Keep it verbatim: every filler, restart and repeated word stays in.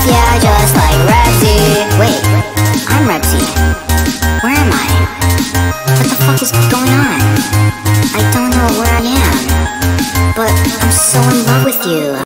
yeah, just like Repsy. Wait, I'm Repsy. Where am I? What the fuck is going on? I don't know where I am, but I'm so in love with you.